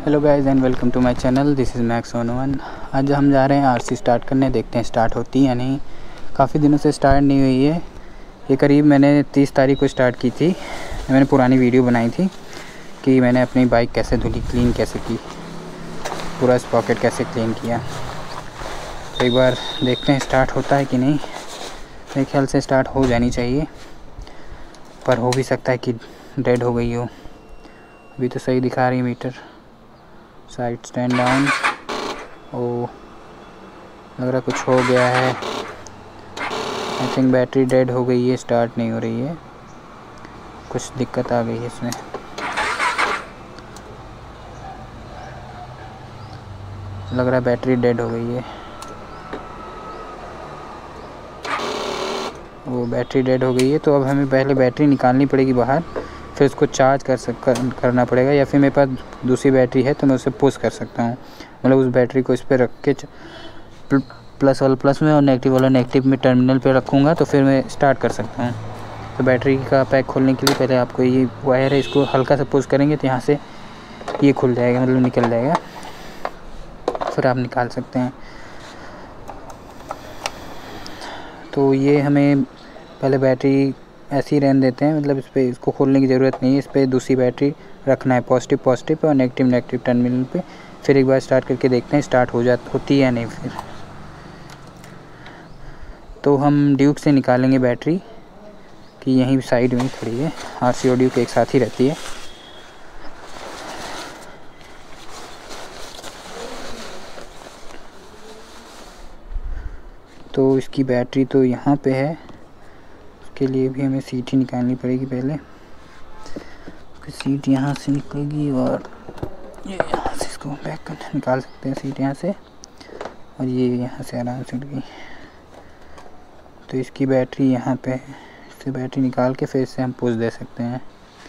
Hello guys and welcome to my channel. This is Max 101। आज हम जा रहे हैं आरसी स्टार्ट करने, देखते हैं स्टार्ट होती है या नहीं। काफ़ी दिनों से स्टार्ट नहीं हुई है। ये करीब मैंने 30 तारीख को स्टार्ट की थी। मैंने पुरानी वीडियो बनाई थी कि मैंने अपनी बाइक कैसे धुली, क्लीन कैसे की, पूरा स्पॉकेट कैसे क्लीन किया। तो एक बार देखते हैं स्टार्ट होता है कि नहीं। मेरे ख्याल से स्टार्ट हो जानी चाहिए, पर हो भी सकता है कि डेड हो गई हो। अभी तो सही दिखा रही है मीटर। Side stand down. ओ, लग रहा कुछ हो गया है। आई थिंक बैटरी डेड हो गई है, स्टार्ट नहीं हो रही है, कुछ दिक्कत आ गई है इसमें। लग रहा है बैटरी डेड हो गई है। वो बैटरी डेड हो गई है, तो अब हमें पहले बैटरी निकालनी पड़ेगी बाहर, फिर उसको चार्ज करना पड़ेगा। या फिर मेरे पास दूसरी बैटरी है तो मैं उसे पुश कर सकता हूँ। मतलब उस बैटरी को इस पर रख के प्लस वाला प्लस में और नेगेटिव वाला नेगेटिव में टर्मिनल पे रखूँगा तो फिर मैं स्टार्ट कर सकता हूँ। तो बैटरी का पैक खोलने के लिए पहले आपको ये वायर है, इसको हल्का सा पुश करेंगे तो यहाँ से ये खुल जाएगा, मतलब निकल जाएगा, फिर आप निकाल सकते हैं। तो ये हमें पहले बैटरी ऐसे ही रहने देते हैं, मतलब इस पर इसको खोलने की ज़रूरत नहीं है। इस पर दूसरी बैटरी रखना है, पॉजिटिव पॉजिटिव पे और नेगेटिव नेगेटिव टर्मिनल पे। फिर एक बार स्टार्ट करके देखते हैं स्टार्ट होती है या नहीं। फिर तो हम ड्यूक से निकालेंगे बैटरी, कि यहीं साइड में खड़ी है। आरसी और ड्यूक एक साथ ही रहती है। तो इसकी बैटरी तो यहाँ पे है, उसके लिए भी हमें सीट ही निकालनी पड़ेगी पहले। सीट यहाँ से निकलेगी और ये यहाँ से इसको बैक कर निकाल सकते हैं सीट यहाँ से, और ये यहाँ से आराम से उठ गई। तो इसकी बैटरी यहाँ पे है, इससे बैटरी निकाल के फिर इससे हम पुश दे सकते हैं।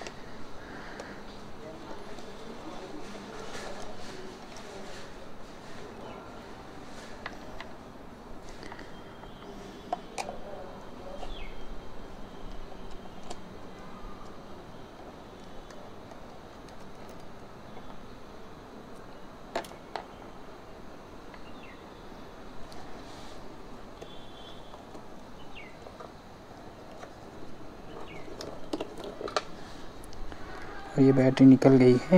और ये बैटरी निकल गई है,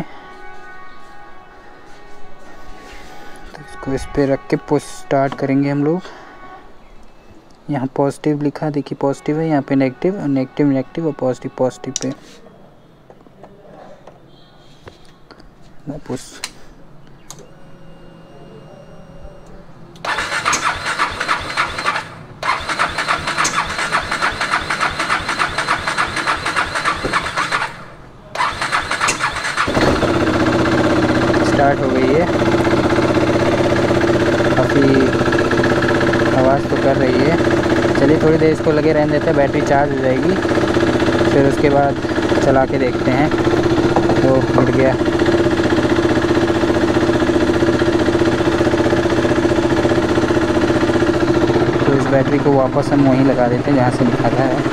तो इसको इस पे रख के पुश स्टार्ट करेंगे हम लोग। यहाँ पॉजिटिव लिखा, देखिए पॉजिटिव है, यहाँ पे नेगेटिव और नेगेटिव नेगेटिव और पॉजिटिव पॉजिटिव पे पुश। स्टार्ट हो गई है, काफ़ी आवाज़ तो कर रही है। चलिए थोड़ी देर इसको लगे रहने देते हैं, बैटरी चार्ज हो जाएगी, फिर उसके बाद चला के देखते हैं। तो उठ गया। तो इस बैटरी को वापस हम वहीं लगा देते हैं जहाँ से निकाला है।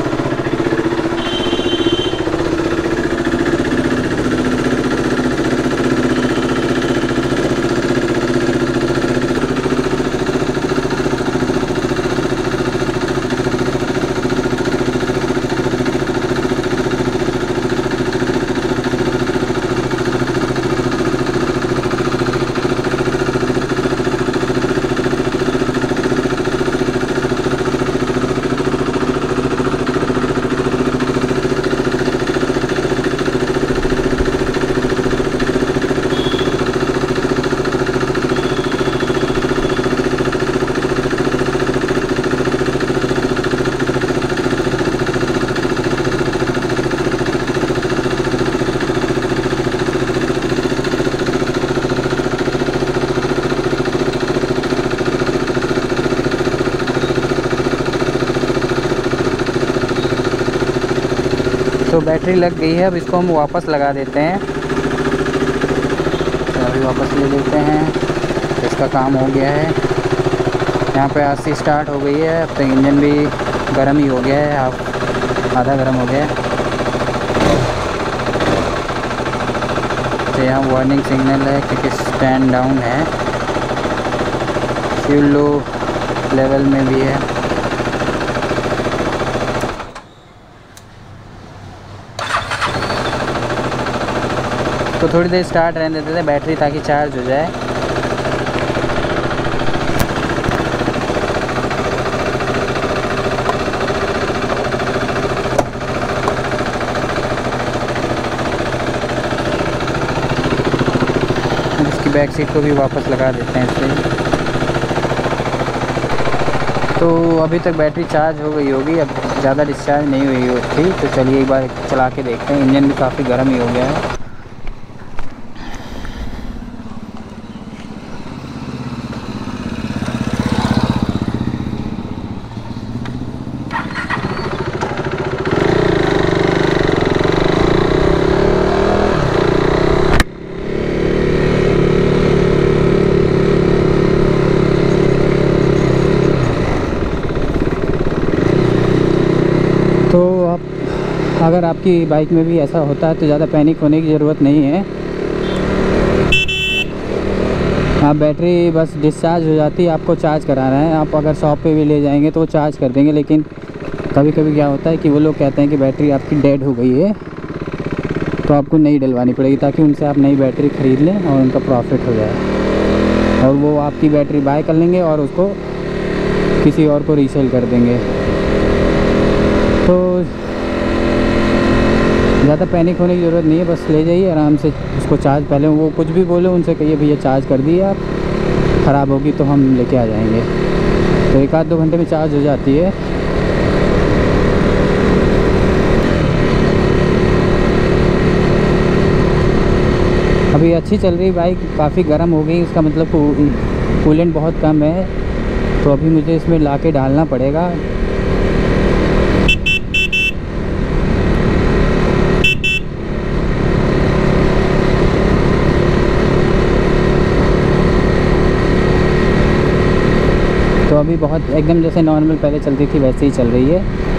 तो बैटरी लग गई है, अब इसको हम वापस लगा देते हैं। तो अभी वापस ले लेते हैं, इसका काम हो गया है। यहाँ पे आरसी स्टार्ट हो गई है। अब तक इंजन भी गर्म ही हो गया है, आधा गर्म हो गया है। सकते हैं। यहाँ वार्निंग सिग्नल है क्योंकि स्टैंड डाउन है, फ्यूल लो लेवल में भी है। तो थोड़ी देर स्टार्ट रहने देते थे बैटरी ताकि चार्ज हो जाए। इसकी बैक सीट को भी वापस लगा देते हैं इससे। तो अभी तक बैटरी चार्ज हो गई होगी, अब ज़्यादा डिस्चार्ज नहीं हुई थी। तो चलिए एक बार चला के देखते हैं। इंजन भी काफ़ी गर्म ही हो गया है। तो अगर आपकी बाइक में भी ऐसा होता है तो ज़्यादा पैनिक होने की ज़रूरत नहीं है। आप बैटरी बस डिस्चार्ज हो जाती है, आपको चार्ज कराना है। आप अगर शॉप पे भी ले जाएंगे तो वो चार्ज कर देंगे, लेकिन कभी कभी क्या होता है कि वो लोग कहते हैं कि बैटरी आपकी डेड हो गई है, तो आपको नई डलवानी पड़ेगी ताकि उनसे आप नई बैटरी ख़रीद लें और उनका प्रॉफिट हो जाए। और वो आपकी बैटरी बाय कर लेंगे और उसको किसी और को रीसेल कर देंगे। तो ज़्यादा पैनिक होने की ज़रूरत नहीं है, बस ले जाइए आराम से उसको चार्ज। पहले वो कुछ भी बोले उनसे कहिए भैया चार्ज कर दिए आप, ख़राब होगी तो हम लेके आ जाएंगे। तो 1-2 घंटे में चार्ज हो जाती है। अभी अच्छी चल रही बाइक, काफ़ी गर्म हो गई, इसका मतलब कूलेंट बहुत कम है। तो अभी मुझे इसमें ला के डालना पड़ेगा। तो अभी बहुत एकदम जैसे नॉर्मल पहले चलती थी वैसे ही चल रही है।